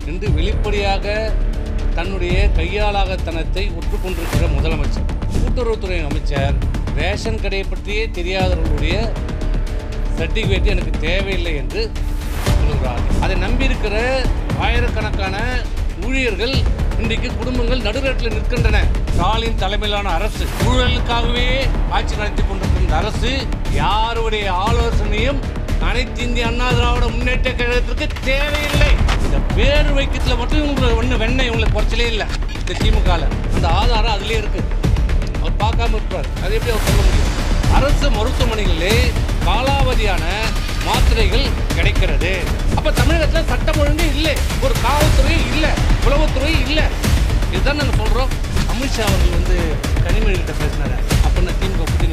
என்று வெளிப்படையாக தன்னுடைய கையாளாகத்தனத்தை ஒற்றுக்கொண்டிருக்கிற முதலமைச்சர். கூட்டுறவுத்துறை அமைச்சர் ரேஷன் கடையை பற்றியே தெரியாதவர்களுடைய சர்டிஃபிகேட் எனக்கு தேவையில்லை என்று சொல்கிறார். அதை நம்பியிருக்கிற ஆயிரக்கணக்கான ஊழியர்கள் இன்றைக்கு குடும்பங்கள் நடுரோட்டில் நிற்கின்றன. ஸ்டாலின் தலைமையிலான அரசு ஊழலுக்காகவே ஆட்சி நடத்தி கொண்டிருக்கின்ற அரசு யாருடைய ஆலோசனையும் அனைத்து இந்திய அண்ணா திராவிட முன்னேற்ற கழகத்திற்கு தேவையில்லை. இந்த பேர் வைக்கத்தில் மட்டும் இவங்களுக்கு ஒன்று வெண்ணெய் இவங்களுக்கு குறைச்சலே இல்லை. இந்த திமுகவில் அந்த ஆதாரம் அதுலேயே இருக்கு. அவர் பார்க்காம இருப்பார். அது எப்படி அவர் சொல்ல முடியும்? அரசு மருத்துவமனைகளிலே காலாவதியான மாத்திரைகள் கிடைக்கிறது. அப்ப தமிழகத்தில் சட்டம் ஒழுங்கு இல்லை, ஒரு காவல்துறை இல்லை, உளவுத்துறை இல்லை. இதுதான் நாங்கள் சொல்றோம். அமித்ஷா அவர்கள் கனிமொழி கிட்ட பேசினாரு. அப்படின்னு திமுக புரிஞ்சு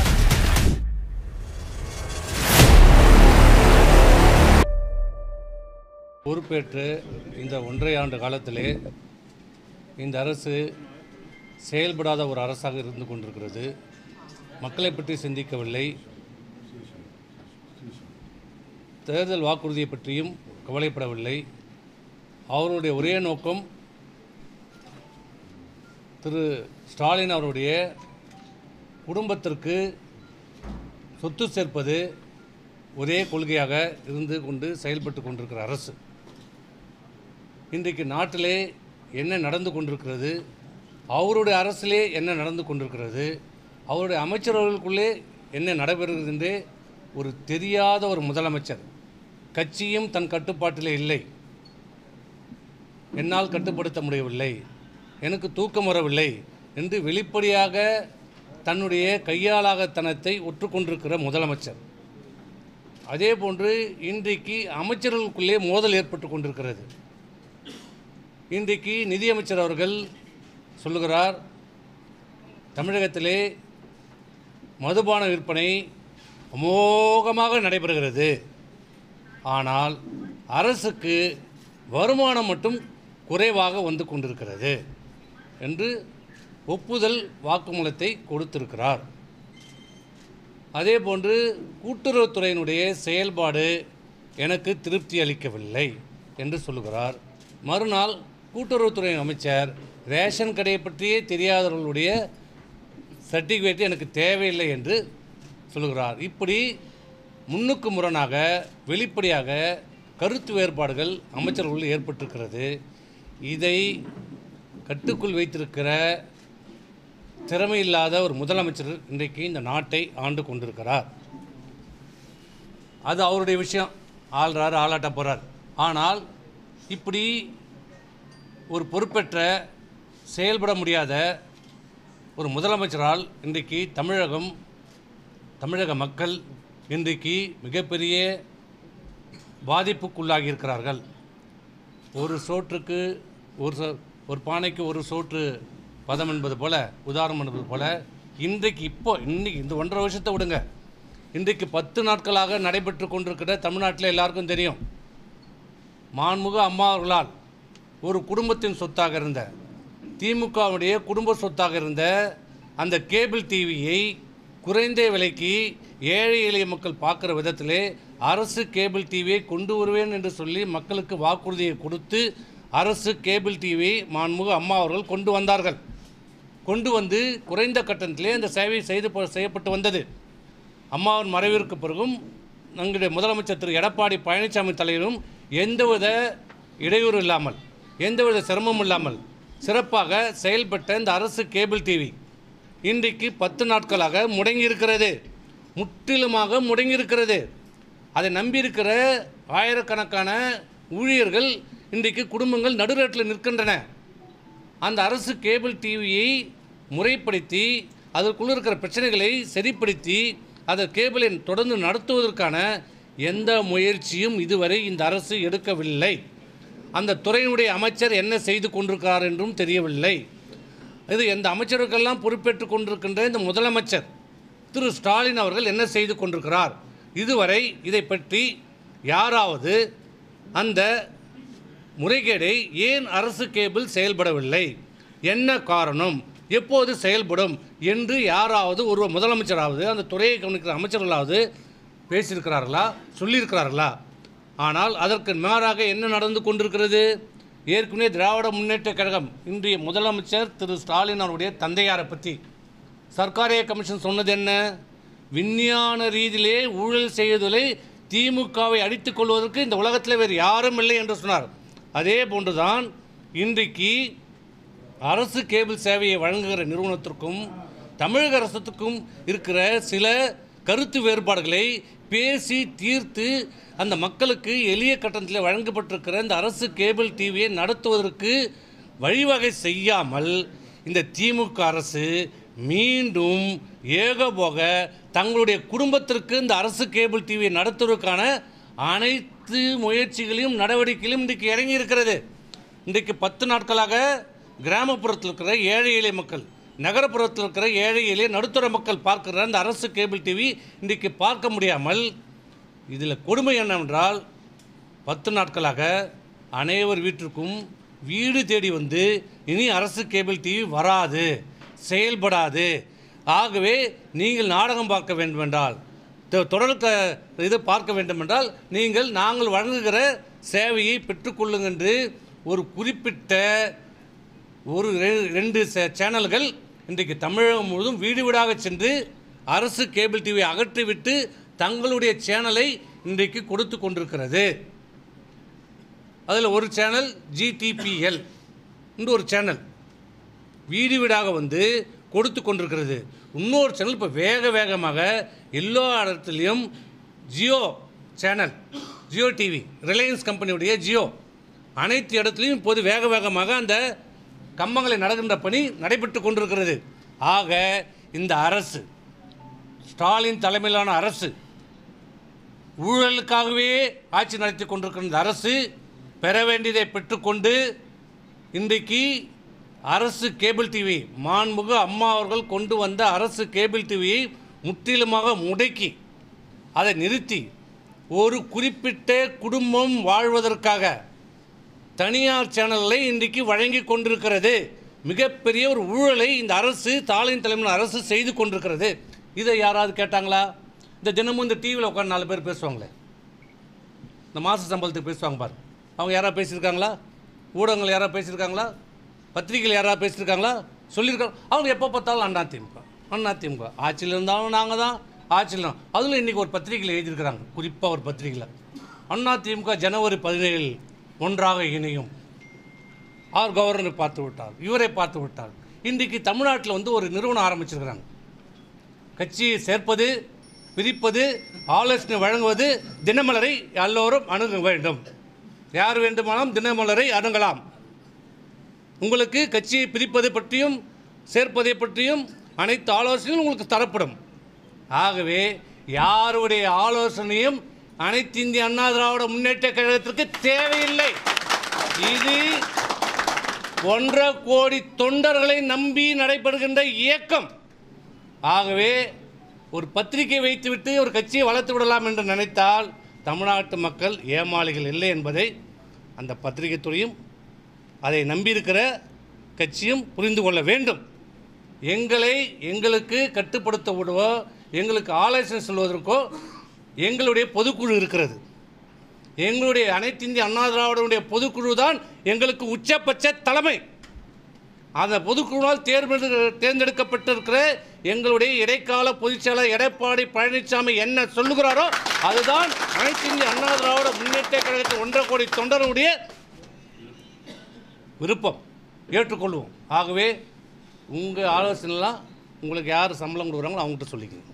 பொறுப்பேற்று இந்த 1.5 ஆண்டு காலத்திலே இந்த அரசு செயல்படாத ஒரு அரசாக இருந்து கொண்டிருக்கிறது. மக்களை பற்றி சிந்திக்கவில்லை. தேர்தல் வாக்குறுதியை பற்றியும் கவலைப்படவில்லை. அவருடைய ஒரே நோக்கம் திரு ஸ்டாலின் அவருடைய குடும்பத்திற்கு சொத்து சேர்ப்பது ஒரே கொள்கையாக இருந்து கொண்டு செயல்பட்டு கொண்டிருக்கிற அரசு. இன்றைக்கு நாட்டிலே என்ன நடந்து கொண்டிருக்கிறது, அவருடைய அரசிலே என்ன நடந்து கொண்டிருக்கிறது, அவருடைய அமைச்சர்களுக்குள்ளே என்ன நடைபெறுகிறது என்றே ஒரு தெரியாத ஒரு முதலமைச்சர். கட்சியும் தன் கட்டுப்பாட்டிலே இல்லை. என்னால் கட்டுப்படுத்த முடியவில்லை, எனக்கு தூக்கம் வரவில்லை என்று வெளிப்படையாக தன்னுடைய கையாளாகத்தனத்தை ஒற்றுக்கொண்டிருக்கிற முதலமைச்சர். அதே போன்று இன்றைக்கு அமைச்சர்களுக்குள்ளே மோதல் ஏற்பட்டு கொண்டிருக்கிறது. இன்றைக்கு நிதியமைச்சர் அவர்கள் சொல்லுகிறார், தமிழகத்திலே மதுபான விற்பனை அமோகமாக நடைபெறுகிறது, ஆனால் அரசுக்கு வருமானம் மட்டும் குறைவாக வந்து கொண்டிருக்கிறது என்று ஒப்புதல் வாக்குமூலத்தை கொடுத்திருக்கிறார். அதே போன்று கூட்டுறவுத்துறையினுடைய செயல்பாடு எனக்கு திருப்தி அளிக்கவில்லை என்று சொல்லுகிறார். மறுநாள் கூட்டுறவுத்துறை அமைச்சர் ரேஷன் கடையை பற்றியே தெரியாதவர்களுடைய சர்டிஃபிகேட் எனக்கு தேவையில்லை என்று சொல்லுகிறார். இப்படி முன்னுக்கு முரணாக வெளிப்படையாக கருத்து வேறுபாடுகள் அமைச்சர்கள் ஏற்பட்டிருக்கிறது. இதை கட்டுக்குள் வைத்திருக்கிற திறமையில்லாத ஒரு முதலமைச்சர் இன்றைக்கு இந்த நாட்டை ஆண்டு கொண்டிருக்கிறார். அது அவருடைய விஷயம், ஆள்றார் ஆளாட்ட போகிறார். ஆனால் இப்படி ஒரு பொறுப்பேற்ற செயல்பட முடியாத ஒரு முதலமைச்சரால் இன்றைக்கு தமிழக மக்கள் இன்றைக்கு மிகப்பெரிய பாதிப்புக்குள்ளாகி இருக்கிறார்கள். ஒரு சோற்றுக்கு ஒரு பானைக்கு ஒரு சோற்று பதம் என்பது போல, உதாரணம் என்பது போல, இன்னைக்கு இந்த 1.5 வருஷத்தை விடுங்க, இன்றைக்கு 10 நாட்களாக நடைபெற்று கொண்டிருக்கிற தமிழ்நாட்டில் எல்லாருக்கும் தெரியும். மாண்புமிகு அம்மா அவர்களால் ஒரு குடும்பத்தின் சொத்தாக இருந்த, திமுகவுடைய குடும்ப சொத்தாக இருந்த அந்த கேபிள் டிவியை குறைந்த விலைக்கு ஏழை எளிய மக்கள் பார்க்குற விதத்திலே அரசு கேபிள் டிவியை கொண்டு வருவேன் என்று சொல்லி மக்களுக்கு வாக்குறுதியை கொடுத்து அரசு கேபிள் டிவி மாண்புமிகு அம்மா அவர்கள் கொண்டு வந்தார்கள். கொண்டு வந்து குறைந்த கட்டணத்திலே அந்த சேவை செய்யப்பட்டு வந்தது. அம்மாவின் மறைவிற்கு பிறகும் எங்களுடைய முதலமைச்சர் திரு எடப்பாடி பழனிசாமி தலைவரும் எந்தவித இடையூறு இல்லாமல், எந்தவித சிரமமும் இல்லாமல் சிறப்பாக செயல்பட்ட இந்த அரசு கேபிள் டிவி இன்றைக்கு 10 நாட்களாக முடங்கியிருக்கிறது, முற்றிலுமாக முடங்கியிருக்கிறது. அதை நம்பியிருக்கிற ஆயிரக்கணக்கான ஊழியர்கள் இன்றைக்கு குடும்பங்கள் நடுரோட்டில் நிற்கின்றன. அந்த அரசு கேபிள் டிவியை முறைப்படுத்தி அதற்குள்ள இருக்கிற பிரச்சனைகளை சரிப்படுத்தி அதை கேபிளை தொடர்ந்து நடத்துவதற்கான எந்த முயற்சியும் இதுவரை இந்த அரசு எடுக்கவில்லை. அந்த துறையினுடைய அமைச்சர் என்ன செய்து கொண்டிருக்கிறார் என்றும் தெரியவில்லை. இது எந்த அமைச்சருக்கெல்லாம் பொறுப்பேற்று கொண்டிருக்கின்ற இந்த முதலமைச்சர் திரு ஸ்டாலின் அவர்கள் என்ன செய்து கொண்டிருக்கிறார்? இதுவரை இதை பற்றி யாராவது அந்த முறைகேடை ஏன் அரசு கேபிள் செயல்படவில்லை, என்ன காரணம், எப்போது செயல்படும் என்று யாராவது ஒரு முதலமைச்சராவது அந்த துறையை கவனிக்கிற அமைச்சர்களாவது பேசியிருக்கிறார்களா, சொல்லியிருக்கிறார்களா? ஆனால் அதற்கு மாறாக என்ன நடந்து கொண்டிருக்கிறது? ஏற்கனவே திராவிட முன்னேற்றக் கழகம் இன்றைய முதலமைச்சர் திரு ஸ்டாலின் அவருடைய தந்தையாரை பற்றி சர்க்காரிய கமிஷன் சொன்னது என்ன? விஞ்ஞான ரீதியிலே ஊழல் செய்வதிலே திமுகவை அடித்துக் கொள்வதற்கு இந்த உலகத்தில் வேறு யாரும் இல்லை என்று சொன்னார். அதே போன்றுதான் இன்றைக்கு அரசு கேபிள் சேவையை வழங்குகிற நிறுவனத்திற்கும் தமிழக அரசுக்கும் இருக்கிற சில கருத்து வேறுபாடுகளை பேசி தீர்த்து அந்த மக்களுக்கு எளிய கட்டணத்தில் வழங்கப்பட்டிருக்கிற இந்த அரசு கேபிள் டிவியை நடத்துவதற்கு வழிவகை செய்யாமல் இந்த திமுக அரசு மீண்டும் ஏகபோக தங்களுடைய குடும்பத்திற்கு இந்த அரசு கேபிள் டிவியை நடத்துவதற்கான அனைத்து முயற்சிகளையும் நடவடிக்கைகளையும் இன்றைக்கு இறங்கி இருக்கிறது. இன்றைக்கு 10 நாட்களாக கிராமப்புறத்தில் இருக்கிற ஏழை எளிய மக்கள், நகரப்புறத்தில் இருக்கிற ஏழை எளிய நடுத்தர மக்கள் பார்க்கிற இந்த அரசு கேபிள் டிவி இன்றைக்கு பார்க்க முடியாமல், இதில் கொடுமை என்னவென்றால் 10 நாட்களாக அனைவர் வீட்டிற்கும் வீடு தேடி வந்து இனி அரசு கேபிள் டிவி வராது, செயல்படாது, ஆகவே நீங்கள் நாடகம் பார்க்க வேண்டுமென்றால், தொடர் இது பார்க்க வேண்டுமென்றால் நாங்கள் வழங்குகிற சேவையை பெற்றுக்கொள்ளுங்கள் என்று ஒரு குறிப்பிட்ட ஒரு 2 சேனல்கள் இன்றைக்கு தமிழகம் முழுவதும் வீடு வீடாக சென்று அரசு கேபிள் டிவியை அகற்றிவிட்டு தங்களுடைய சேனலை இன்றைக்கு கொடுத்து கொண்டிருக்கிறது. அதில் ஒரு சேனல் GTPL என்று ஒரு சேனல் வீடு வீடாக வந்து கொடுத்து கொண்டிருக்கிறது. இன்னொரு சேனல் இப்போ வேகமாக எல்லா இடத்துலையும் Jio channel, Jio TV, Reliance கம்பெனியுடைய ஜியோ அனைத்து இடத்துலையும் இப்போது வேகமாக அந்த கம்பங்களை நடக்கின்ற பணி நடைபெற்று கொண்டிருக்கிறது. ஆக இந்த அரசு, ஸ்டாலின் தலைமையிலான அரசு, ஊழலுக்காகவே ஆட்சி நடத்தி கொண்டிருக்கிற இந்த அரசு பெற வேண்டியதை பெற்றுக்கொண்டு இன்றைக்கு அரசு கேபிள் டிவி, மாண்புமிகு அம்மா அவர்கள் கொண்டு வந்த அரசு கேபிள் டிவியை முற்றிலுமாக முடக்கி அதை நிறுத்தி ஒரு குறிப்பிட்ட குடும்பம் வாழ்வதற்காக தனியார் சேனல்களை இன்றைக்கு வழங்கி கொண்டிருக்கிறது. மிகப்பெரிய ஒரு ஊழலை இந்த அரசு, ஸ்டாலின் தலைமையிலான அரசு செய்து கொண்டிருக்கிறது. இதை யாராவது கேட்டாங்களா? இந்த தினமும் இந்த டிவியில் உட்காந்து 4 பேர் பேசுவாங்களே, இந்த மாத சம்பளத்துக்கு பேசுவாங்க பாரு, அவங்க யாராவது பேசியிருக்காங்களா? ஊடகங்கள் யாராவது பேசியிருக்காங்களா? பத்திரிகைகள் யாராவது பேசியிருக்காங்களா? சொல்லியிருக்காங்க. அவங்க எப்போ பார்த்தாலும் அதிமுக ஆட்சியில் இருந்தாலும் நாங்கள் தான் ஆட்சியில். அதில் இன்றைக்கி ஒரு பத்திரிகையில் எழுதியிருக்கிறாங்க, குறிப்பாக ஒரு பத்திரிகையில் அதிமுக ஜனவரி 17 ஒன்றாக இணையும், அவர் கவர்னர் பார்த்து விட்டார், இவரை பார்த்து விட்டார். இன்றைக்கு தமிழ்நாட்டில் வந்து ஒரு நிறுவனம் ஆரம்பிச்சிருக்கிறாங்க. கட்சியை சேர்ப்பது, பிரிப்பது, ஆலோசனை வழங்குவது, தினமலரை எல்லோரும் அணுக வேண்டும். யார் வேண்டுமானாலும் தினமலரை அணுகலாம். உங்களுக்கு கட்சியை பிரிப்பதை பற்றியும் சேர்ப்பதை பற்றியும் அனைத்து ஆலோசனையும் உங்களுக்கு தரப்படும். ஆகவே யாருடைய ஆலோசனையும் அனைத்து இந்திய அண்ணா திராவிட முன்னேற்ற கழகத்திற்கு தேவையில்லை. இது 1.5 கோடி தொண்டர்களை நம்பி நடைபெறுகின்ற இயக்கம். ஆகவே ஒரு பத்திரிகை வைத்துவிட்டு ஒரு கட்சியை வளர்த்து விடலாம் என்று நினைத்தால் தமிழ்நாட்டு மக்கள் ஏமாளிகள் இல்லை என்பதை அந்த பத்திரிகை துறையும் அதை நம்பியிருக்கிற கட்சியும் புரிந்து கொள்ள வேண்டும். எங்களுக்கு கட்டுப்படுத்த விடுவோ, எங்களுக்கு ஆலோசனை சொல்வதற்கோ எங்களுடைய பொதுக்குழு இருக்கிறது. எங்களுடைய அனைத்து இந்திய அண்ணா திராவிடனுடைய பொதுக்குழு தான் எங்களுக்கு உச்சபட்ச தலைமை. அந்த பொதுக்குழுவால் தேர்ந்தெடுக்கப்பட்டிருக்கிற எங்களுடைய இடைக்கால பொதுச்செயலாளர் எடப்பாடி பழனிசாமி என்ன சொல்லுகிறாரோ அதுதான் அனைத்து இந்திய அண்ணா திராவிட முன்னேற்ற கழகத்தின் 1.5 கோடி தொண்டருடைய விருப்பம், ஏற்றுக்கொள்வோம். ஆகவே உங்கள் ஆலோசனைலாம் உங்களுக்கு யார் சம்பளம் கொடுக்குறாங்களோ அவங்ககிட்ட சொல்லிக்கணும்.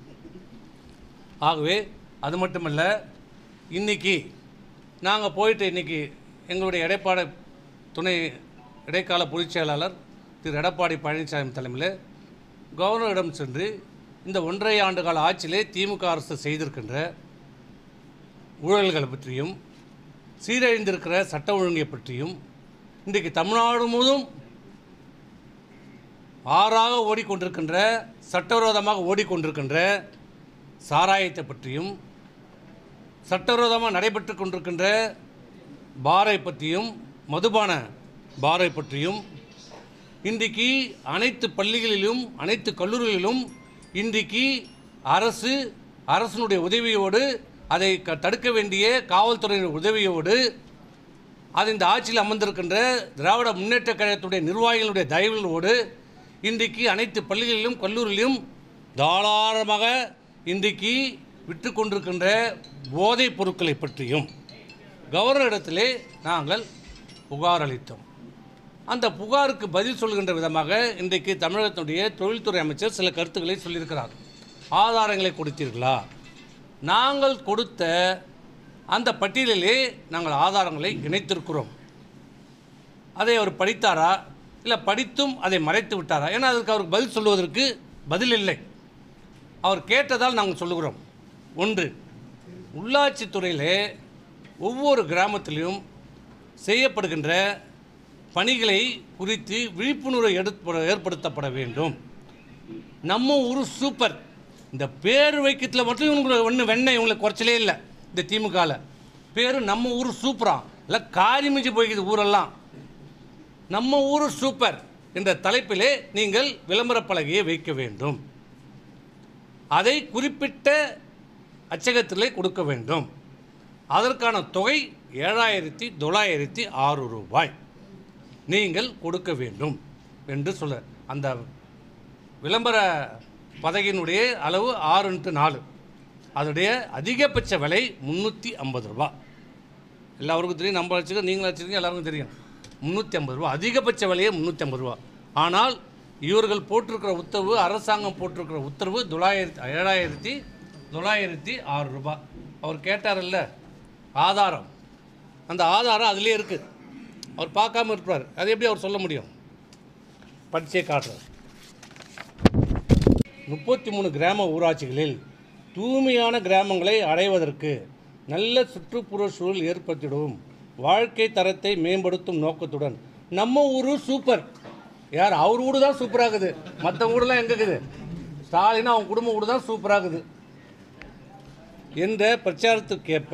ஆகவே அது மட்டுமல்ல, இன்றைக்கி நாங்கள் போயிட்டு இன்றைக்கி எங்களுடைய எடப்பாடி துணை இடைக்கால பொதுச் செயலாளர் திரு எடப்பாடி பழனிசாமி தலைமையில் கவர்னரிடம் சென்று இந்த 1.5 ஆண்டு கால ஆட்சியிலே திமுக அரசு செய்திருக்கின்ற ஊழல்களை பற்றியும் சீரழிந்திருக்கிற சட்ட ஒழுங்கை பற்றியும் இன்றைக்கு தமிழ்நாடு முழுவதும் ஆறாக ஓடிக்கொண்டிருக்கின்ற, சட்டவிரோதமாக ஓடிக்கொண்டிருக்கின்ற சாராயத்தை பற்றியும் சட்டவிரோதமாக நடைபெற்று கொண்டிருக்கின்ற பாரை பற்றியும் மதுபான பாரை பற்றியும் இன்றைக்கு அனைத்து பள்ளிகளிலும் அனைத்து கல்லூரிகளிலும் இன்றைக்கு அரசினுடைய உதவியோடு அதை தடுக்க வேண்டிய காவல்துறையினர் உதவியோடு அது இந்த ஆட்சியில் அமர்ந்திருக்கின்ற திராவிட முன்னேற்ற கழகத்துடைய நிர்வாகிகளுடைய தயவுகளோடு இன்றைக்கு அனைத்து பள்ளிகளிலும் கல்லூரிகளிலும் தாராளமாக இன்றைக்கு விற்று கொண்டிருக்கின்ற போதைப் பொருட்களை பற்றியும் கவர்னரிடத்திலே நாங்கள் புகார் அளித்தோம். அந்த புகாருக்கு பதில் சொல்கின்ற விதமாக இன்றைக்கு தமிழகத்தினுடைய தொழில்துறை அமைச்சர் சில கருத்துக்களை சொல்லியிருக்கிறார். ஆதாரங்களை கொடுத்தீர்களா? நாங்கள் கொடுத்த அந்த பட்டியலிலே நாங்கள் ஆதாரங்களை இணைத்திருக்கிறோம். அதை அவர் படித்தாரா, இல்லை படித்தும் அதை மறைத்து விட்டாரா? ஏன்னா அதுக்கு அவருக்கு பதில் சொல்லுவதற்கு பதில் இல்லை. அவர் கேட்டதால் நாங்கள் சொல்லுகிறோம். ஒன்று, உள்ளாட்சித்துறையிலே ஒவ்வொரு கிராமத்திலும் செய்யப்படுகின்ற பணிகளை குறித்து விழிப்புணர்வு ஏற்படுத்தப்பட வேண்டும். நம்ம ஊர் சூப்பர், இந்த பேர் வைக்கத்தில் மட்டும் இவங்களுக்கு ஒன்று வெண்ணெய் இவங்களுக்கு குறைச்சலே இல்லை. இந்த திமுகவில் பேர் நம்ம ஊர் சூப்பரா இல்லை காரி மிஞ்சி போய்க்குது ஊரெல்லாம். நம்ம ஊர் சூப்பர் என்ற தலைப்பிலே நீங்கள் விளம்பர பலகையை வைக்க வேண்டும். அதை குறிப்பிட்ட அச்சகத்திலே கொடுக்க வேண்டும். அதற்கான தொகை 7,906 ரூபாய் நீங்கள் கொடுக்க வேண்டும் என்று சொல்ல. அந்த விளம்பர பதகையினுடைய அளவு 6x4. அதனுடைய அதிகபட்ச விலை 350 ரூபா. எல்லாருக்கும் தெரியும், நம்ம வச்சுக்க நீங்களும் வச்சுருக்கீங்க, எல்லாருக்கும் தெரியும். 350 ரூபா அதிகபட்ச விலையே 350 ரூபா. ஆனால் இவர்கள் போட்டிருக்கிற உத்தரவு, அரசாங்கம் போட்டிருக்கிற உத்தரவு 7,906 ரூபா. அவர் கேட்டார்ல ஆதாரம், அந்த ஆதாரம் அதிலே இருக்குது. அவர் பார்க்காம இருப்பார். அது எப்படி அவர் சொல்ல முடியும்? படிச்சே காட்டுறார். 33 கிராம ஊராட்சிகளில் தூய்மையான கிராமங்களை அடைவதற்கு நல்ல சுற்றுப்புற சூழல் ஏற்படுத்திடும் வாழ்க்கை தரத்தை மேம்படுத்தும் நோக்கத்துடன் நம்ம ஊர் சூப்பர். யார்? அவர் வீடு தான் சூப்பராகுது, மற்ற வீடுலாம் எங்கே இருக்குது? ஸ்டாலின் அவங்க குடும்ப வீடு தான் சூப்பராகுது என்ற பிரச்சாரத்துக்கேற்ப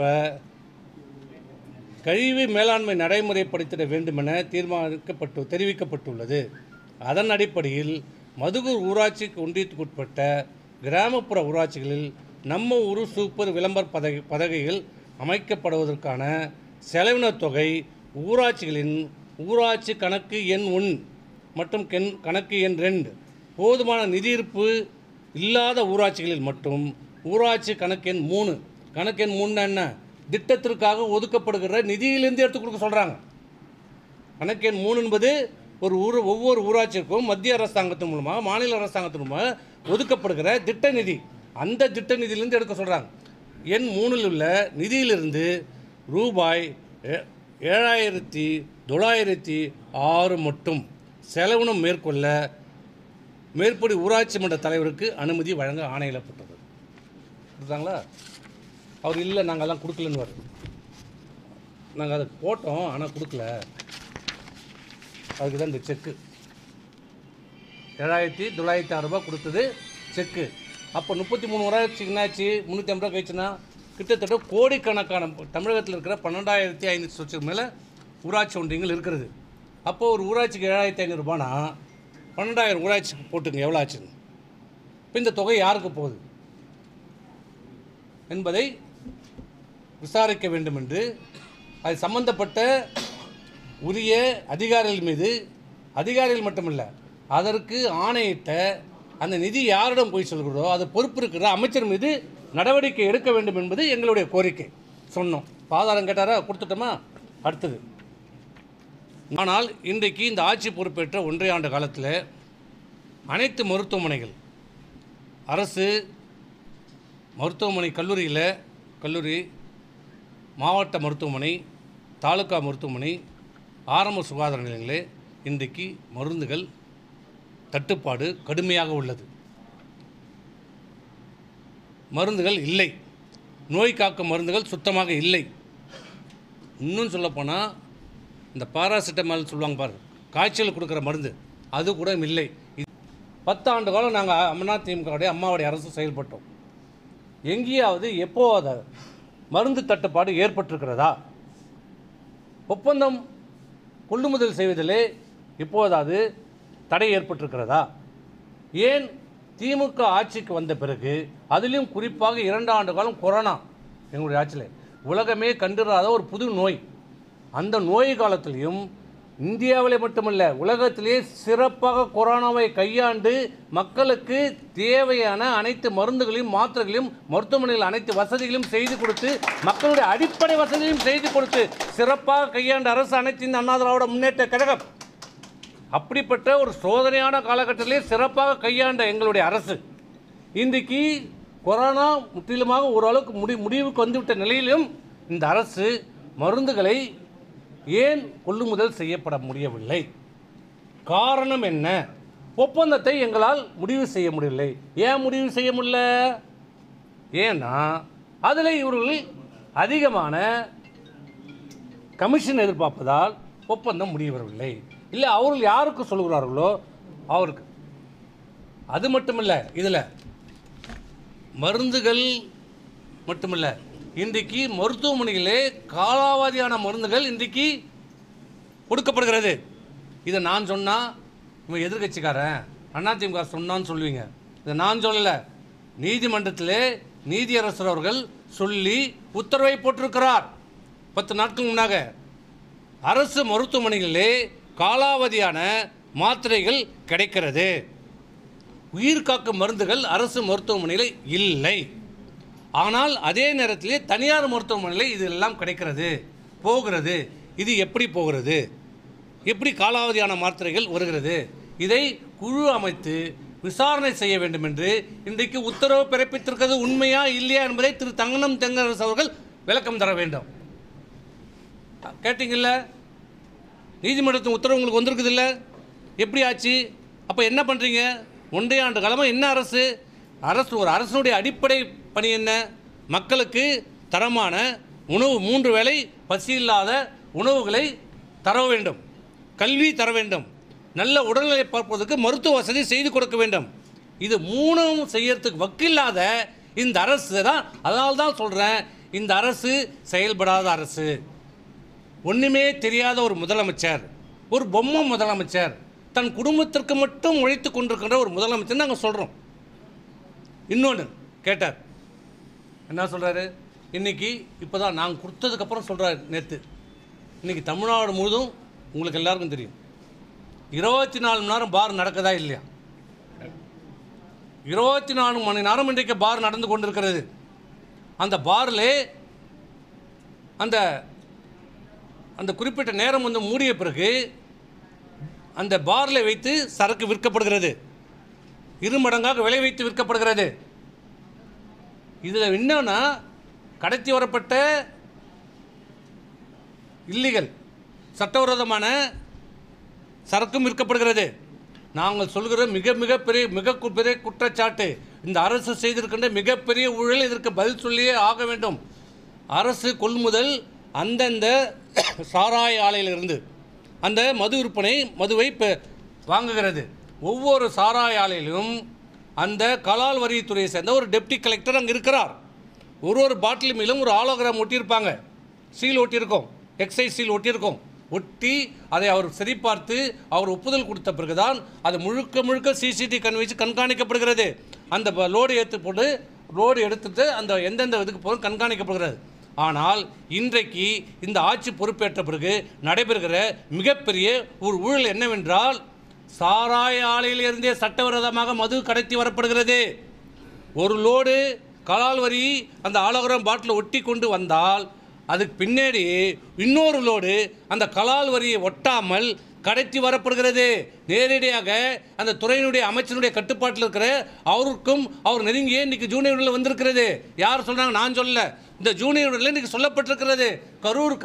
கழிவு மேலாண்மை நடைமுறைப்படுத்திட வேண்டுமென தெரிவிக்கப்பட்டுள்ளது. அதன் அடிப்படையில் மதுகூர் ஊராட்சிக்கு ஒன்றியத்துக்குட்பட்ட கிராமப்புற ஊராட்சிகளில் நம்ம ஊர் சூப்பர் விளம்பர பதகைகள் அமைக்கப்படுவதற்கான செலவின தொகை ஊராட்சிகளின் ஊராட்சி கணக்கு எண் 1 மற்றும் கணக்கு எண் 2 போதுமான நிதி இருப்பு இல்லாத ஊராட்சிகளில் மட்டும் ஊராட்சி கணக்கு எண் 3 கணக்கு எண் 3 என்ன? திட்டத்திற்காக ஒதுக்கப்படுகிற நிதியிலிருந்து எடுத்து கொடுக்க சொல்கிறாங்க. கணக்கு எண் 3 என்பது ஒவ்வொரு ஊராட்சிக்கும் மத்திய அரசாங்கத்தின் மூலமாக மாநில அரசாங்கத்தின் மூலமாக ஒதுக்கப்படுகிற திட்ட நிதி. அந்த திட்ட நிதியிலிருந்து எடுக்க சொல்கிறாங்க. எண் 3 உள்ள நிதியிலிருந்து ரூபாய் 7,906 மட்டும் செலவினம் மேற்கொள்ள மேற்படி ஊராட்சி மன்ற தலைவருக்கு அனுமதி வழங்க ஆணையிடப்பட்டது. கொடுத்தாங்களா? அவர் இல்லை, நாங்கள் எல்லாம் கொடுக்கலன்னு வரும். நாங்கள் அதை போட்டோம், ஆனால் கொடுக்கல. அதுக்கு தான் இந்த செக்கு 7,906 ரூபா கொடுத்தது செக்கு. அப்போ 33 ஊராட்சிக்கு என்னாச்சு? 350 ரூபா கழிச்சுன்னா கிட்டத்தட்ட கோடிக்கணக்கான தமிழகத்தில் இருக்கிற 12,500 சொச்சுக்கு மேலே ஊராட்சி ஒன்றியங்கள் இருக்கிறது. அப்போது ஒரு ஊராட்சிக்கு 7,500 ரூபானா 12,000 ஊராட்சிக்கு போட்டுங்க எவ்வளோ ஆச்சுன்னு. இப்போ இந்த தொகை யாருக்கு போகுது என்பதை விசாரிக்க வேண்டும் என்று அது சம்பந்தப்பட்ட உரிய அதிகாரிகள் மீது, அதிகாரிகள் மட்டுமல்ல, அதற்கு ஆணையிட்ட அந்த நிதி யாரிடம் போய் சொல்கிறதோ அது பொறுப்பு இருக்கிற அமைச்சர் மீது நடவடிக்கை எடுக்க வேண்டும் என்பது எங்களுடைய கோரிக்கை. சொன்னோம். ஆதாரம் கேட்டாரா? கொடுத்துட்டோமா? அடுத்தது. ஆனால் இன்றைக்கு இந்த ஆட்சி பொறுப்பேற்ற 1.5 ஆண்டு காலத்தில் அனைத்து மருத்துவமனைகள், அரசு மருத்துவமனை, கல்லூரி, மாவட்ட மருத்துவமனை, தாலுகா மருத்துவமனை, ஆரம்ப சுகாதார நிலையங்களே இன்றைக்கு மருந்துகள் தட்டுப்பாடு கடுமையாக உள்ளது. மருந்துகள் இல்லை. நோய் காக்கும் மருந்துகள் சுத்தமாக இல்லை. இன்னும் சொல்லப்போனால் இந்த பாராசிட்டமால் சொல்லுவாங்க பாரு, காய்ச்சல் கொடுக்குற மருந்து, அது கூட இல்லை. 10 ஆண்டு காலம் நாங்கள் அதிமுகவுடைய அம்மாவுடைய அரசு செயல்பட்டோம். எங்கேயாவது எப்போது மருந்து தட்டுப்பாடு ஏற்பட்டிருக்கிறதா? ஒப்பந்தம் கொள்முதல் செய்வதிலே இப்போதாவது தடை ஏற்பட்டிருக்கிறதா? ஏன் திமுக ஆட்சிக்கு வந்த பிறகு, அதிலும் குறிப்பாக 2 ஆண்டு காலம் கொரோனா எங்களுடைய ஆட்சியில் உலகமே கண்டிராத ஒரு புது நோய், அந்த நோய் காலத்திலையும் இந்தியாவிலே மட்டுமல்ல உலகத்திலே சிறப்பாக கொரோனாவை கையாண்டு மக்களுக்கு தேவையான அனைத்து மருந்துகளையும் மாத்திரைகளையும் மருத்துவமனையில் அனைத்து வசதிகளையும் செய்து கொடுத்து மக்களுடைய அடிப்படை வசதிகளையும் செய்து கொடுத்து சிறப்பாக கையாண்ட அரசு அனைத்து இந்த அண்ணா திராவிட முன்னேற்ற கழகம். அப்படிப்பட்ட ஒரு சோதனையான காலகட்டத்திலே சிறப்பாக கையாண்ட எங்களுடைய அரசு இன்றைக்கு கொரோனா முற்றிலுமாக ஓரளவுக்கு முடிவுக்கு வந்துவிட்ட நிலையிலும் இந்த அரசு மருந்துகளை ஏன் கொள்ளுமுதல் செய்யப்பட முடியவில்லை? காரணம் என்ன? ஒப்பந்தத்தை எங்களால் முடிவு செய்ய முடியவில்லை. ஏன் முடிவு செய்ய முடியல? ஏன்னா அதில் இவர்கள் அதிகமான கமிஷன் எதிர்பார்ப்பதால் ஒப்பந்தம் முடியவில்லை. இல்லை அவர்கள் யாருக்கு சொல்கிறார்களோ அவருக்கு. அது மட்டுமில்லை, இதில் மருந்துகள் மட்டுமில்லை, இன்றைக்கு மருத்துவமனைகளே காலாவதியான மருந்துகள் இன்றைக்கு கொடுக்கப்படுகிறது. இதை நான் சொன்னால் இவன் எதிர்கட்சிக்காரன் அதிமுக சொன்னான்னு சொல்லுவீங்க. இதை நான் சொல்லலை, நீதிமன்றத்திலே நீதியரசர் அவர்கள் சொல்லி உத்தரவை போட்டிருக்கிறார் 10 நாட்களுக்கு முன்னாக. அரசு மருத்துவமனைகளிலே காலாவதியான மாத்திரைகள் கிடைக்கிறது. உயிர் காக்கும் மருந்துகள் அரசு மருத்துவமனையில் இல்லை. ஆனால் அதே நேரத்திலே தனியார் மருத்துவமனையில் இதெல்லாம் கிடைக்கிறது போகிறது. இது எப்படி போகிறது? எப்படி காலாவதியான மாத்திரைகள் வருகிறது? இதை குழு அமைத்து விசாரணை செய்ய வேண்டும் என்று இன்றைக்கு உத்தரவு பிறப்பித்திருக்கிறது. உண்மையா இல்லையா என்பதை திரு தங்கனம் தெங்கரசு அவர்கள் விளக்கம் தர வேண்டும். கேட்டீங்கல்ல, நீதிமன்றத்தின் உத்தரவு உங்களுக்கு வந்திருக்குது இல்லை? எப்படி ஆச்சு? அப்போ என்ன பண்ணுறீங்க? 1.5 ஆண்டு காலமாக என்ன அரசு? ஒரு அரசனுடைய அடிப்படை பணி என்ன? மக்களுக்கு தரமான உணவு, 3 வேளை பசியில்லாத உணவுகளை தர வேண்டும், கல்வி தர வேண்டும், நல்ல உடல்நிலை பார்ப்பதற்கு மருத்துவ வசதி செய்து கொடுக்க வேண்டும். இது 3ம் செய்யறதுக்கு வக்கில்லாத இந்த அரசு தான். அதனால தான் சொல்கிறேன், இந்த அரசு செயல்படாத அரசு. ஒன்றுமே தெரியாத ஒரு முதலமைச்சர், ஒரு பொம்மை முதலமைச்சர், தன் குடும்பத்திற்கு மட்டும் உழைத்து கொண்டிருக்கின்ற ஒரு முதலமைச்சர் நாங்கள் சொல்கிறோம். இன்னொன்று கேட்டார், என்ன சொல்கிறாரு? இன்றைக்கி இப்போ தான் நாங்கள் கொடுத்ததுக்கப்புறம் சொல்கிறார். நேற்று இன்றைக்கி தமிழ்நாடு முழுதும் உங்களுக்கு எல்லாருக்கும் தெரியும் 24 மணி நேரம் பார் நடக்குதா இல்லையா? 24 மணி நேரம் இன்றைக்கு பார் நடந்து கொண்டிருக்கிறது. அந்த பாரில் அந்த அந்த குறிப்பிட்ட நேரம் வந்து மூடிய பிறகு அந்த பாரில் வைத்து சரக்கு விற்கப்படுகிறது. 2 மடங்காக விலை வைத்து விற்கப்படுகிறது. இதில் என்னன்னா, கடத்தி வரப்பட்ட இல்லீகல் சட்டவிரோதமான சரக்கும் விற்கப்படுகிறது. நாங்கள் சொல்கிற மிக பெரிய குற்றச்சாட்டு, இந்த அரசு செய்திருக்கின்ற மிகப்பெரிய ஊழல். இதற்கு பதில் சொல்லியே ஆக வேண்டும். அரசு கொள்முதல் அந்தந்த சாராய ஆலையிலிருந்து அந்த மது விற்பனை மதுவை வாங்குகிறது. ஒவ்வொரு சாராய ஆலையிலும் அந்த கலால் வரித்துறையை சேர்ந்த ஒரு டெப்டி கலெக்டர் அங்கே இருக்கிறார். ஒரு பாட்டில் மேலும் ஒரு ஆலோகிராம் ஒட்டியிருப்பாங்க, சீல் ஒட்டியிருக்கோம், எக்ஸைஸ் சீல் ஒட்டியிருக்கோம். ஒட்டி அதை அவர் சரிபார்த்து அவர் ஒப்புதல் கொடுத்த பிறகுதான் அது முழுக்க சிசிடிவி கண் வச்சு கண்காணிக்கப்படுகிறது. அந்த லோடு எடுத்துட்டு அந்த எந்தெந்த இதுக்கு போதும் கண்காணிக்கப்படுகிறது. ஆனால் இன்றைக்கு இந்த ஆட்சி பொறுப்பேற்ற பிறகு நடைபெறுகிற மிகப்பெரிய ஒரு ஊழல் என்னவென்றால், சாராய ஆலையிலிருந்தே சட்டவிரோதமாக மது கடத்தி வரப்படுகிறது. ஒரு லோடு கலால் வரி அந்த ஆலோகிராம் பாட்டில் ஒட்டி கொண்டு வந்தால் அதுக்கு பின்னாடி இன்னொரு லோடு அந்த கலால் வரியை ஒட்டாமல் கடத்தி வரப்படுகிறது. நேரடியாக அந்த துறையினுடைய அமைச்சனுடைய கட்டுப்பாட்டில் இருக்கிற அவருக்கும் அவர் நெருங்கியே இன்றைக்கி ஜூனியரில் வந்திருக்கிறது. யார் சொல்கிறாங்க? நான் சொல்லல, இந்த ஜூனியரில் இன்றைக்கி சொல்லப்பட்டிருக்கிறது. கரூர்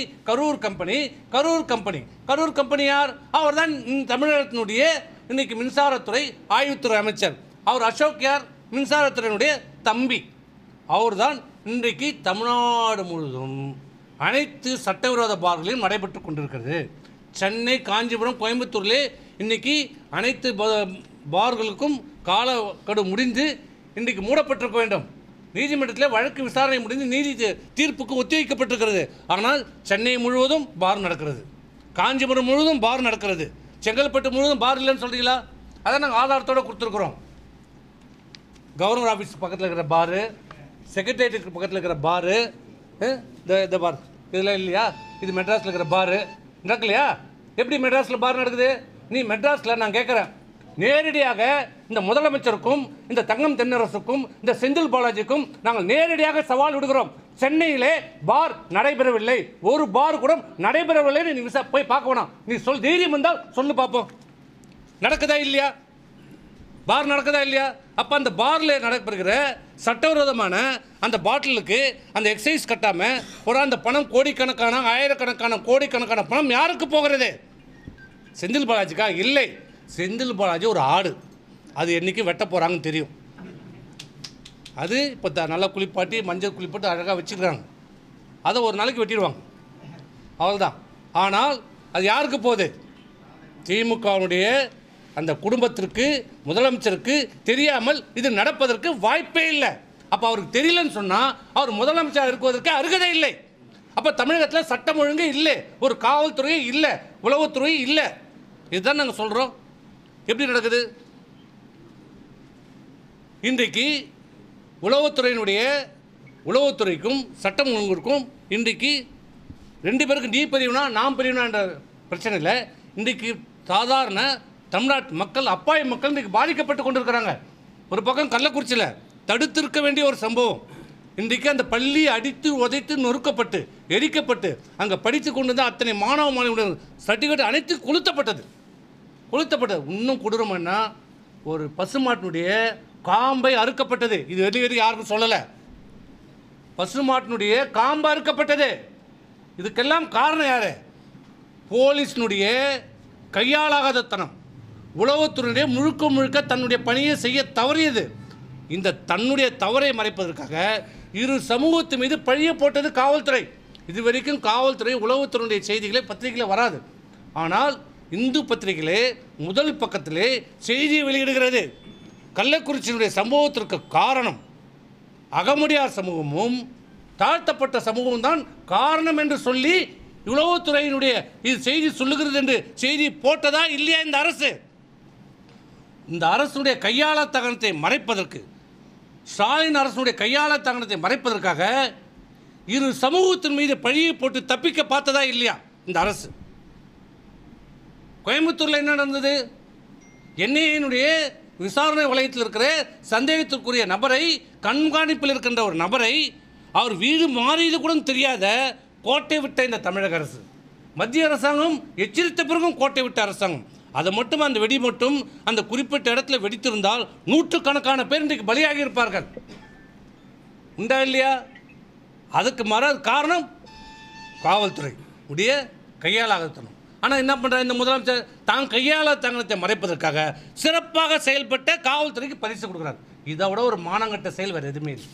கம்பெனி யார்? அவர் தான் தமிழகத்தினுடைய இன்றைக்கி மின்சாரத்துறை ஆய்வுத்துறை அமைச்சர். அவர் அசோக் யார்? மின்சாரத்துறையினுடைய தம்பி. அவர் தான் இன்றைக்கு தமிழ்நாடு முழுவதும் அனைத்து சட்டவிரோத பார்களையும் நடைபெற்று கொண்டிருக்கிறது. சென்னை, காஞ்சிபுரம், கோயம்புத்தூர்லே இன்றைக்கி அனைத்து பார்களுக்கும் காலக்கெடு முடிந்து இன்றைக்கு மூடப்பட்டிருக்க வேண்டும். நீதிமன்றத்தில் வழக்கு விசாரணை முடிந்து நீதி தீர்ப்புக்கு ஒத்திவைக்கப்பட்டிருக்கிறது. ஆனால் சென்னை முழுவதும் பார் நடக்கிறது, காஞ்சிபுரம் முழுவதும் பார் நடக்கிறது, செங்கல்பட்டு முழுவதும் பார் இல்லைன்னு சொல்கிறீங்களா? அதை நாங்கள் ஆதாரத்தோடு கொடுத்துருக்குறோம். கவர்னர் ஆஃபீஸ் பக்கத்தில் இருக்கிற பாரு, செக்ரட்டேரியட் பக்கத்தில் இருக்கிற பாரு, இந்த பார் இதெல்லாம் இல்லையா? இது மெட்ராஸில் இருக்கிற பாரு நடக்கலையா? எப்படி மெட்ராஸில் பார் நடக்குது? நீ மெட்ராஸில் நான் கேட்குறேன், நேரடியாக இந்த முதலமைச்சருக்கும் இந்த தங்கம் தென்னரசுக்கும் இந்த செந்தில் பாலாஜிக்கும் நாங்கள் நேரடியாக சவால் விடுகிறோம். சென்னையிலே பார் நடைபெறவில்லை, ஒரு பார் கூட நடைபெறவில்லை. நீ போய் பார்க்க வேணாம். நீ சொல், தைரியம் இருந்தால் சொல்லு பார்ப்போம். நடக்குதா இல்லையா? பார் நடக்குதா இல்லையா? அப்போ அந்த பாரில் நடைபெறுகிற சட்டவிரோதமான அந்த பாட்டிலுக்கு அந்த எக்ஸைஸ் கட்டாமல் ஒரு அந்த பணம் கோடிக்கணக்கான ஆயிரக்கணக்கான கோடிக்கணக்கான பணம் யாருக்கு போகிறது? செந்தில் பாலாஜிக்கா? இல்லை. செந்தில் பாலாஜி ஒரு ஆடு, அது என்றைக்கும் வெட்ட போகிறாங்கன்னு தெரியும். அது இப்போ நல்லா குளிப்பாட்டி மஞ்சள் குளிப்பாட்டி அழகாக வச்சுக்கிறாங்க. அதை ஒரு நாளைக்கு வெட்டிடுவாங்க, அவ்வளோதான். ஆனால் அது யாருக்கு போகுது? திமுகவுடைய அந்த குடும்பத்திற்கு, முதலமைச்சருக்கு தெரியாமல் இது நடப்பதற்கு வாய்ப்பே இல்லை. அப்போ அவருக்கு தெரியலன்னு சொன்னால் அவர் முதலமைச்சர் இருக்குவதற்கு அருகதை இல்லை. அப்போ தமிழகத்தில் சட்டம் ஒழுங்கு இல்லை, ஒரு காவல்துறையே இல்லை, உளவுத்துறை இல்லை. இதுதான் நாங்கள் சொல்கிறோம். எப்படி நடக்குது? இன்றைக்கு உளவுத்துறைக்கும் சட்டம் ஒழுங்கிற்கும் இன்றைக்கு ரெண்டு பேருக்கு நீ பெரியவனா நான் பெரியவனா என்ற பிரச்சனை இல்லை. இன்றைக்கு சாதாரண தமிழ்நாட்டு மக்கள், அப்பாவி மக்கள் இன்றைக்கு பாதிக்கப்பட்டு கொண்டிருக்கிறாங்க. ஒரு பக்கம் கள்ளக்குறிச்சியில் தடுத்திருக்க வேண்டிய ஒரு சம்பவம், இன்றைக்கு அந்த பள்ளி அடித்து உதைத்து நொறுக்கப்பட்டு எரிக்கப்பட்டு அங்கே படித்து கொண்டு வந்த அத்தனை மாணவ மாணவியுடைய சர்டிஃபிகேட் அனைத்து கொளுத்தப்பட்டது. இன்னும் கொடூரம்னா ஒரு பசுமாட்டினுடைய காம்பை அறுக்கப்பட்டது. இது வெளியேறி யாருக்கும் சொல்லலை. பசுமாட்டினுடைய காம்பு அறுக்கப்பட்டது. இதுக்கெல்லாம் காரணம் யாரு? போலீஸினுடைய கையாளாகாதத்தனம், உளவுத்துறையினுடைய முழுக்க தன்னுடைய பணியை செய்ய தவறியது. இந்த தன்னுடைய தவறை மறைப்பதற்காக இரு சமூகத்து மீது பழிய போட்டது காவல்துறை. இதுவரைக்கும் காவல்துறை உளவுத்துறையுடைய செய்திகளை பத்திரிகையில் வராது. ஆனால் இந்து பத்திரிகையிலே முதல் பக்கத்திலே செய்தியை வெளியிடுகிறது. கள்ளக்குறிச்சியினுடைய சம்பவத்திற்கு காரணம் அகமுடையார் சமூகமும் தாழ்த்தப்பட்ட சமூகம் தான் காரணம் என்று சொல்லி உளவுத்துறையினுடைய இது செய்தி சொல்லுகிறது என்று செய்தி போட்டதா இல்லையா இந்த அரசு? இந்த அரசுடைய கையாளத்தகனத்தை மறைப்பதற்கு, ஸ்டாலின் அரசுடைய கையாளத்தகனத்தை மறைப்பதற்காக இரு சமூகத்தின் மீது பழியை போட்டு தப்பிக்க பார்த்ததா இல்லையா இந்த அரசு? கோயம்புத்தூரில் என்ன நடந்தது? என்ஐஏனுடைய விசாரணை வளையத்தில் இருக்கிற சந்தேகத்திற்குரிய நபரை, கண்காணிப்பில் இருக்கின்ற ஒரு நபரை, அவர் வீடு மாறியது கூட தெரியாத கோட்டை விட்ட இந்த தமிழக அரசு, மத்திய அரசாங்கம் எச்சரித்த பிறகும் கோட்டை விட்ட அரசாங்கம். அதை மட்டும் அந்த வெடி மட்டும் அந்த குறிப்பிட்ட இடத்துல வெடித்திருந்தால் நூற்றுக்கணக்கான பேர் இன்றைக்கு பலியாகி இருப்பார்கள். உண்டா இல்லையா? அதுக்கு காரணம் காவல்துறை உடைய கையாளாகத்தனம். ஆனால் என்ன பண்ணுறாரு இந்த முதலமைச்சர்? தான் கையாளத்தனத்தை மறைப்பதற்காக சிறப்பாக செயல்பட்ட காவல்துறைக்கு பரிசு கொடுக்குறாரு. இதை விட ஒரு மானங்கட்ட செயல் வேறு எதுவுமே இல்லை.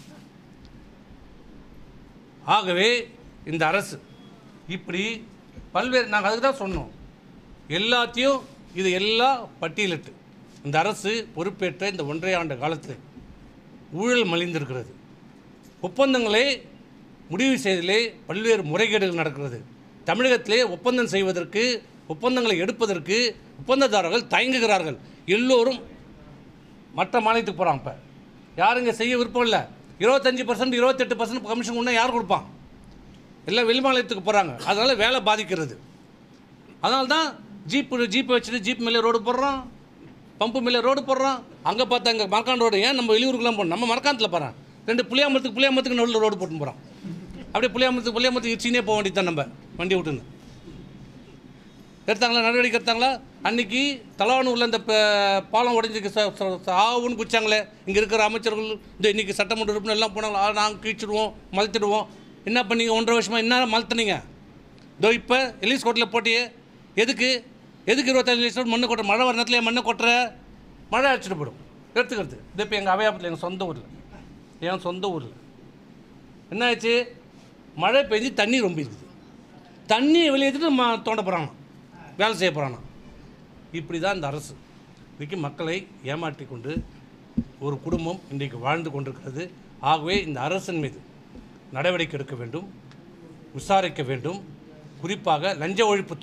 ஆகவே இந்த அரசு இப்படி பல்வேறு, நாங்கள் அதுக்கு தான் சொன்னோம், எல்லாத்தையும் இது எல்லாம் பட்டியலிட்டு இந்த அரசு பொறுப்பேற்ற இந்த 1.5 ஆண்டு காலத்தில் ஊழல் மலிந்திருக்கிறது. ஒப்பந்தங்களை முடிவு செய்வதிலே பல்வேறு முறைகேடுகள் நடக்கிறது. தமிழகத்திலே ஒப்பந்தம் செய்வதற்கு, ஒப்பந்தங்களை எடுப்பதற்கு ஒப்பந்ததாரர்கள் தயங்குகிறார்கள். எல்லோரும் மற்ற மாநிலத்துக்கு போகிறாங்க. இப்போ யாரும் இங்கே செய்ய விருப்பம் இல்லை. 25% 28% கமிஷன் ஒன்றா யார் கொடுப்பான்? எல்லாம் வெளி மாநிலத்துக்கு போகிறாங்க. அதனால் வேலை பாதிக்கிறது. அதனால தான் ஜீப்பை வச்சுட்டு ஜீப் மேலே ரோடு போடுறோம், பம்பு மேலே ரோடு போடுறோம். அங்கே பார்த்தா அங்கே மரக்கான் ரோடு. ஏன் நம்ம வெளியூருக்குலாம் போகணும்? நம்ம மரக்கானத்தில் போகிறோம். 2 புளியாமரத்துக்கு நடுவில் ரோடு போட்டுன்னு போகிறோம். அப்படியே புளியாமரத்துக்கு இச்சினே போக வேண்டியது தான். நம்ம வண்டி விட்டுன்னு எடுத்தாங்களா? நடவடிக்கை எடுத்தாங்களா? அன்றைக்கி தலானூரில் இந்த பாலம் உடஞ்சிக்கு ஆவுன்னு குச்சாங்களே இங்கே இருக்கிற அமைச்சர்கள், இந்த இன்றைக்கி சட்டமன்ற உறுப்பினர் எல்லாம் போனாங்களா? நாங்கள் கீழ்ச்சிடுவோம், மலத்திடுவோம். என்ன பண்ணீங்க 1.5 வருஷமாக? என்ன மலத்துனீங்க? இதோ இப்போ எலிஸ் கோட்டில் போட்டியே எதுக்கு 25 லட்சம் மண்ணு கொட்டுற? மழை வர நேரத்தில் மண்ணை கொட்டுற, மழை அடிச்சுட்டு போயிடும் எடுத்துக்கிறது. இது இப்போ எங்கள் அவையாபத்தில் என் சொந்த ஊரில் என்ன ஆச்சு? மழை பெஞ்சு தண்ணி ரொம்ப இருக்குது. தண்ணியை வெளியேற்றிட்டு தோண்ட போகிறாங்க, வேலை செய்ய போகிறானா? இப்படி தான் இந்த அரசு இன்றைக்கி மக்களை ஏமாற்றி கொண்டு ஒரு குடும்பம் இன்றைக்கு வாழ்ந்து கொண்டிருக்கிறது. ஆகவே இந்த அரசின் மீது நடவடிக்கை எடுக்க வேண்டும், விசாரிக்க வேண்டும். குறிப்பாக லஞ்ச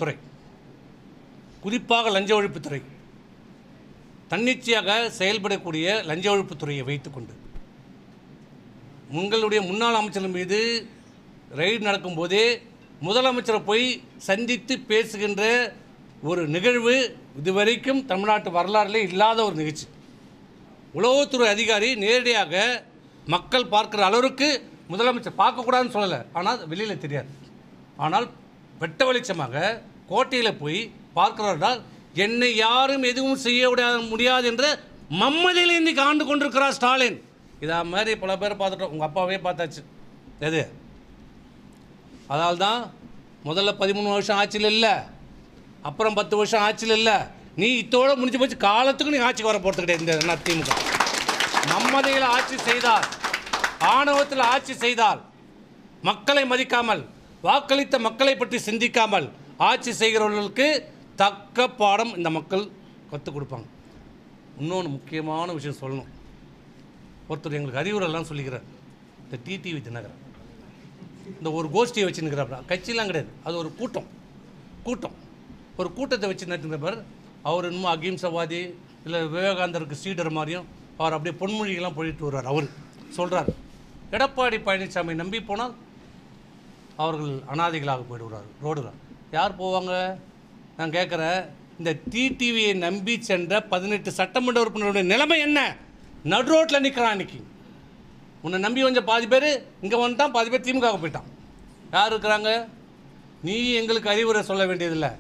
ஒழிப்புத்துறை தன்னிச்சையாக செயல்படக்கூடிய லஞ்ச ஒழிப்புத்துறையை வைத்துக்கொண்டு உங்களுடைய முன்னாள் அமைச்சர்கள் மீது ரைடு நடக்கும்போதே முதலமைச்சரை போய் சந்தித்து பேசுகின்ற ஒரு நிகழ்வு இதுவரைக்கும் தமிழ்நாட்டு வரலாறுலே இல்லாத ஒரு நிகழ்ச்சி. உளவுத்துறை அதிகாரி நேரடியாக மக்கள் பார்க்குற அளவுக்கு முதலமைச்சர் பார்க்கக்கூடாதுன்னு சொல்லலை, ஆனால் வெளியில் தெரியாது. ஆனால் வெட்ட வெளிச்சமாக கோட்டையில் போய் பார்க்கிறார்கள். என்னை யாரும் எதுவும் செய்ய முடியாது என்ற மம்மதியில் இன்றைக்கி ஆண்டு கொண்டிருக்கிறார் ஸ்டாலின். இதா மாதிரி பல பேர் பார்த்துட்டோம். உங்கள் அப்பாவே பார்த்தாச்சு. எது அதனால தான் முதல்ல 13 வருஷம் ஆட்சியில் இல்லை, அப்புறம் 10 வருஷம் ஆட்சியில் இல்லை. நீ இத்தோடு முடிஞ்சு போச்சு. காலத்துக்கு நீ ஆட்சிக்கு வர போகிறது கிடையாது. இந்த திமுக மம்மதியில் ஆட்சி செய்தால், ஆணவத்தில் ஆட்சி செய்தால், மக்களை மதிக்காமல், வாக்களித்த மக்களை பற்றி சிந்திக்காமல் ஆட்சி செய்கிறவர்களுக்கு தக்க பாடம் இந்த மக்கள் கற்றுக் கொடுப்பாங்க. இன்னொன்று முக்கியமான விஷயம் சொல்லணும். ஒருத்தர் எங்களுக்கு அறிவுரைலாம் சொல்லிக்கிறார். இந்த டிடிவி தினகரன் இந்த ஒரு கோஷ்டியை வச்சுன்னுக்கிறாப்பா. கட்சியெலாம் கிடையாது, அது ஒரு கூட்டம் ஒரு கூட்டத்தை வச்சு நடத்துகிறப்பர். அவர் இன்னும் அகிம்சவாதி இல்லை விவேகானந்தருக்கு சீடர் மாதிரியும் அவர் அப்படியே பொன்மொழிகள்லாம் போயிட்டு வருவார். அவர் சொல்கிறார், எடப்பாடி பழனிசாமி நம்பி போனால் அவர்கள் அனாதைகளாக போயிடுவார். ரோடுகள் யார் போவாங்க? நான் கேட்குறேன், இந்த டிடிவியை நம்பி சென்ற 18 சட்டமன்ற உறுப்பினருடைய நிலைமை என்ன? நடு ரோட்டில் நிற்கிறான். இன்னைக்கு உன்னை நம்பி கொஞ்சம் பாதி பேர் இங்கே வந்துட்டான், பாதி பேர் திமுக போயிட்டான். யார் இருக்கிறாங்க? நீ எங்களுக்கு அறிவுரை சொல்ல வேண்டியதில்லை.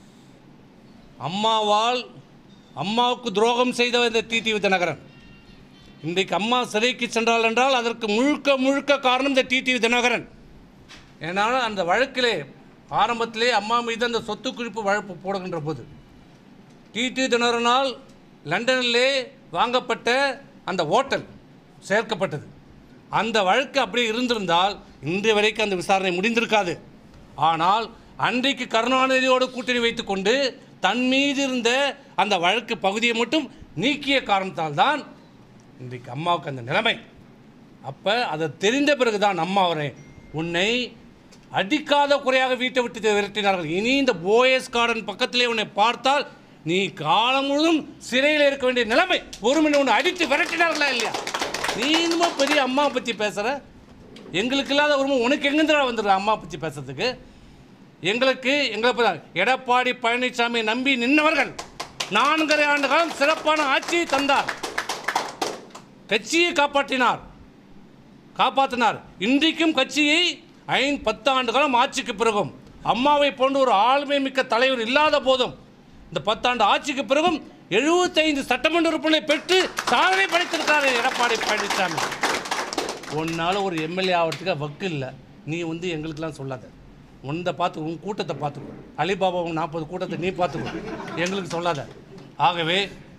அம்மாவுக்கு துரோகம் செய்த இந்த டிடிவி தினகரன் இன்றைக்கு அம்மா சிறைக்கு சென்றால் என்றால் அதற்கு முழுக்க காரணம் இந்த டிடிவி தினகரன். ஏன்னால் அந்த வழக்கிலே ஆரம்பத்திலே அம்மா மீது அந்த சொத்து குவிப்பு வழக்கு போடுகின்ற போது டிடிவி தினகரனால் லண்டனிலே வாங்கப்பட்ட அந்த ஹோட்டல் சேர்க்கப்பட்டது. அந்த வழக்கு அப்படியே இருந்திருந்தால் இன்றைய வரைக்கும் அந்த விசாரணை முடிந்திருக்காது. ஆனால் அன்றைக்கு கருணாநிதியோடு கூட்டணி வைத்துக்கொண்டு தன் மீது இருந்த அந்த வழக்கு பகுதியை மட்டும் நீக்கிய காரணத்தால் தான் இன்றைக்கு அம்மாவுக்கு அந்த நிலைமை. அப்போ அதை தெரிந்த பிறகுதான் அம்மா அவரை உன்னை அடிக்காத குறையாக வீட்டை விட்டு விரட்டினார்கள். இனி இந்த போயஸ் கார்டன் பக்கத்திலே உன்னை பார்த்தால் நீ காலம் முழுதும் சிறையில் இருக்க வேண்டிய நிலைமை. பொறுமை உன்னை அடித்து விரட்டினார்களா இல்லையா? நீ இன்னும் பெரிய அம்மாவை பற்றி பேசுகிற. எங்களுக்கு இல்லாத உரிமை உனக்கு எங்கேருந்து வந்துடுற அம்மா பற்றி பேசுறதுக்கு? எங்களை எடப்பாடி பழனிசாமி நம்பி நின்றவர்கள் 4.5 ஆண்டு காலம் சிறப்பான ஆட்சியை தந்தார், கட்சியை காப்பாற்றினார். இன்றைக்கும் கட்சியை 10 ஆண்டு காலம் ஆட்சிக்கு பிறகும் அம்மாவை போன்ற ஒரு ஆளுமை மிக்க தலைவர் இல்லாத போதும் இந்த 10 ஆண்டு ஆட்சிக்கு பிறகும் 75 சட்டமன்ற உறுப்பினர்களை பெற்று சாதனை படைத்திருக்கிறார் எடப்பாடி பழனிசாமி. உன்னால் ஒரு எம்எல்ஏ ஆகிறதுக்கு வக்கு இல்லை. நீ எங்களுக்கெல்லாம் சொல்லாத. உன் கூட்டத்தை பார்த்துக்கோ. அலிபாபா 40 கூட்டத்தை நீ பார்த்துக்கோ, எங்களுக்கு சொல்லாத. ஆகவே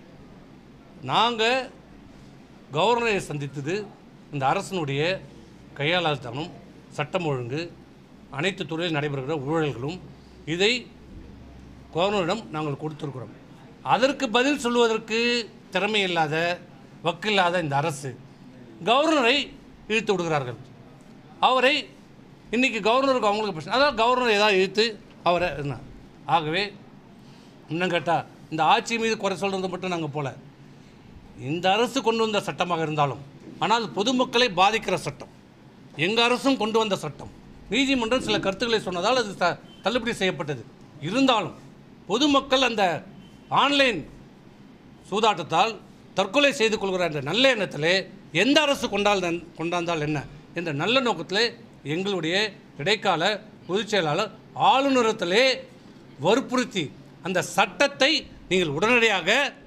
நாங்கள் கவர்னரை சந்தித்தது இந்த அரசனுடைய கையாளாதனம், சட்டம் ஒழுங்கு, அனைத்து துறையில் நடைபெறுகிற ஊழல்களும் இதை கவர்னரிடம் நாங்கள் கொடுத்துருக்குறோம். அதற்கு பதில் சொல்வதற்கு திறமை இல்லாத, வக்கில்லாத இந்த அரசு கவர்னரை இழுத்து விடுகிறார்கள். அவரை இன்றைக்கி கவர்னருக்கு அவங்களுக்கு பிரச்சனை, அதாவது கவர்னர் ஏதாவது இழுத்து அவரை என்ன. ஆகவே இன்னும் கேட்டால் இந்த ஆட்சி மீது குறை சொல்கிறது மட்டும் நாங்கள் போல, இந்த அரசு கொண்டு வந்த சட்டமாக இருந்தாலும் ஆனால் பொதுமக்களை பாதிக்கிற சட்டம், எங்கள் அரசும் கொண்டு வந்த சட்டம். நீதிமன்றம் சில கருத்துக்களை சொன்னதால் அது தள்ளுபடி செய்யப்பட்டது. இருந்தாலும் பொதுமக்கள் அந்த ஆன்லைன் சூதாட்டத்தால் தற்கொலை செய்து கொள்கிற என்ற நல்ல எண்ணத்திலே எந்த அரசு கொண்டாந்தால் என்ன என்ற நல்ல நோக்கத்திலே எங்களுடைய இடைக்கால பொதுச் செயலாளர் ஆளுநரத்திலே வற்புறுத்தி அந்த சட்டத்தை நீங்கள் உடனடியாக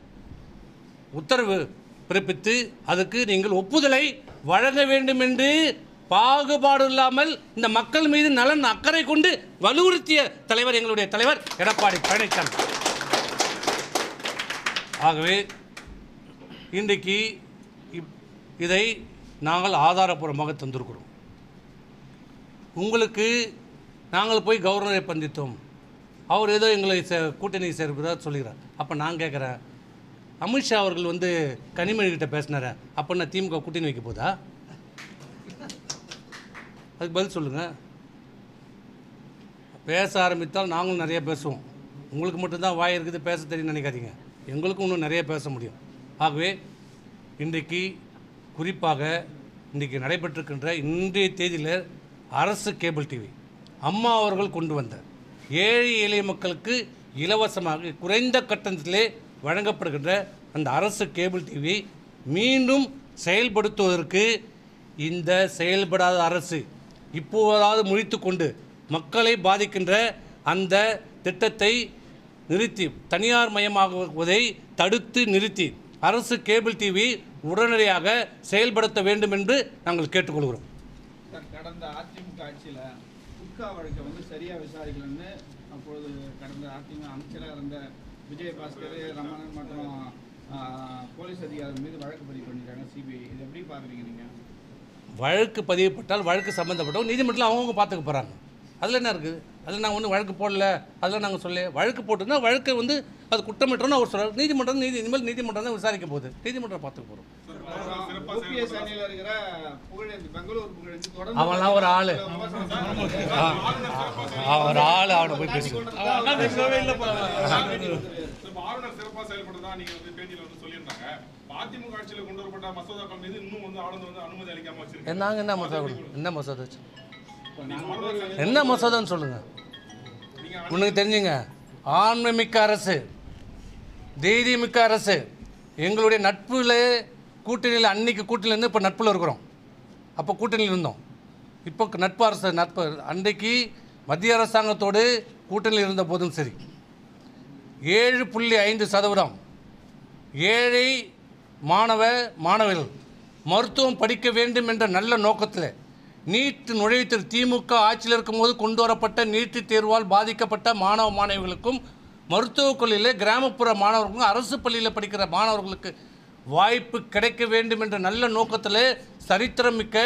உத்தரவு பிறப்பித்து அதுக்கு நீங்கள் ஒப்புதலை வழங்க வேண்டும் என்று பாகுபாடு இல்லாமல் இந்த மக்கள் மீது நலன் அக்கறை கொண்டு வலியுறுத்திய தலைவர் எங்களுடைய தலைவர் எடப்பாடி பழனிசாமி. ஆகவே இன்றைக்கு இதை நாங்கள் ஆதாரப்பூர்வமாக தந்திருக்கிறோம். உங்களுக்கு நாங்கள் போய் கவர்னரை சந்தித்தோம், அவர் ஏதோ எங்களை கூட்டணி சேர்ப்பதாக சொல்லுகிறார். அப்போ நான் கேட்குறேன், அமித்ஷா அவர்கள் கனிமொழிகிட்ட பேசினார, அப்போ நான் திமுக கூட்டணி வைக்க போதா? அதுக்கு பதில் சொல்லுங்கள். பேச ஆரம்பித்தால் நாங்களும் நிறைய பேசுவோம். உங்களுக்கு மட்டும்தான் வாய் இருக்குது, பேச தெரியும் நினைக்காதீங்க. எங்களுக்கும் இன்னும் நிறைய பேச முடியும். ஆகவே இன்றைக்கு குறிப்பாக இன்றைக்கி நடைபெற்றிருக்கின்ற இன்றைய தேதியில் அரசு கேபிள் டிவி அம்மா அவர்கள் கொண்டு வந்த ஏழை எளிய மக்களுக்கு இலவசமாக குறைந்த கட்டணத்திலே வழங்கப்படுகின்ற அந்த அரசு கேபிள் டிவி மீண்டும் செயல்படுத்துவதற்கு இந்த செயல்படாத அரசு இப்போதாவது முழித்து கொண்டு மக்களை பாதிக்கின்ற அந்த திட்டத்தை நிறுத்தி தனியார் மயமாகுவதை தடுத்து நிறுத்தி அரசு கேபிள் டிவி உடனடியாக செயல்படுத்த வேண்டும் என்று நாங்கள் கேட்டுக்கொள்கிறோம். கடந்த அதிமுக ஆட்சியில் குட்கா வழக்கை வந்து சரியாக விசாரிக்கலன்னு அப்பொழுது கடந்த அதிமுக அமைச்சராக இருந்த விஜயபாஸ்கர், ரமணன் மற்றும் போலீஸ் அதிகாரி மீது வழக்கு பதிவு பண்ணிட்டாங்க சிபிஐ. இது எப்படி பார்க்குறீங்க நீங்கள்? வழக்கு பதிவுப்பட்டால் வழக்கு சம்மந்தப்பட்டவங்க நீதிமன்றத்தில் அவங்கவுங்க பார்த்துக்க போகிறாங்க. அதில் என்ன இருக்குது? அதில் நாங்கள் ஒன்றும் வழக்கு போடல, அதில் நாங்கள் சொல்ல வழக்கு போட்டுன்னா வழக்கை வந்து அது குற்றமற்றோன்னு அவர் சொல்கிறார். நீதிமன்றம் இனிமேல் நீதிமன்றம் தான் விசாரிக்க போகுது. நீதிமன்றம் பார்த்துக்க போகிறோம். அவன்லாம் ஒரு ஆள் அவனை போய் பேசுவோம். நாங்கள் என்ன மசோதா கொடுக்கணும்? என்ன மசோதான்னு சொல்லுங்க. உனக்கு தெரிஞ்சுங்க, ஆண்மைமிக்க அரசு, தெய்வீமிக்க அரசு, எங்களுடைய நட்பில் கூட்டணியில் அன்னைக்கு கூட்டணியிலேருந்து இப்போ நட்பில் இருக்கிறோம். அப்போ கூட்டணியில் இருந்தோம். இப்போ நட்பு அரசு நட்பு அன்றைக்கு மத்திய அரசாங்கத்தோடு கூட்டணியில் இருந்த போதும் சரி 7.5% ஏழை மாணவர்கள் மருத்துவம் படிக்க வேண்டும் என்ற நல்ல நோக்கத்தில் நீட் நுழைவுத் திமுக ஆட்சியில் இருக்கும்போது கொண்டு வரப்பட்ட நீட் தேர்வால் பாதிக்கப்பட்ட மாணவிகளுக்கும் மருத்துவக் கல்லூரியில் கிராமப்புற மாணவர்களுக்கும் அரசு பள்ளியில் படிக்கிற மாணவர்களுக்கு வாய்ப்பு கிடைக்க வேண்டும் என்ற நல்ல நோக்கத்தில் சரித்திரமிக்க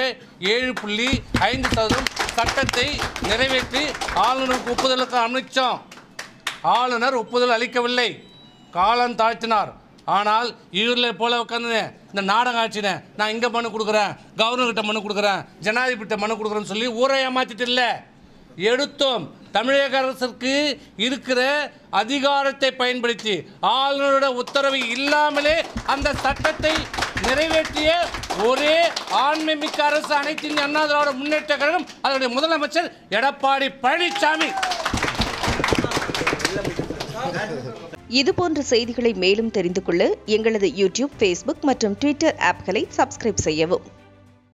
7.5% சட்டத்தை நிறைவேற்றி ஆளுநருக்கு ஒப்புதலுக்கு அமைச்சோம். ஆளுநர் ஒப்புதல் அளிக்கவில்லை, காலம் தாழ்த்தினார். ஆனால் இவர்களை போல உட்காந்து இந்த நாடகம் ஆட்சினே நான் இங்கே மனு கொடுக்குறேன், கவர்னர்கிட்ட மனு கொடுக்குறேன், ஜனாதிபதிகிட்ட மனு கொடுக்குறேன்னு சொல்லி ஊரை ஏமாற்றிட்டு இல்லை, எடுத்தோம். தமிழக அரசுக்கு இருக்கிற அதிகாரத்தை பயன்படுத்தி ஆளுநரோட உத்தரவு இல்லாமலே அந்த சட்டத்தை நிறைவேற்றிய ஒரே ஆண்மைமிக்க அரசு அனைத்து இந்திய அண்ணா திராவிட முன்னேற்ற கழகம், அதனுடைய முதலமைச்சர் எடப்பாடி பழனிசாமி. இதுபோன்ற செய்திகளை மேலும் தெரிந்து கொள்ள எங்களது யூடியூப், ஃபேஸ்புக் மற்றும் ட்விட்டர் ஆப்களை சப்ஸ்கிரைப் செய்யவும்.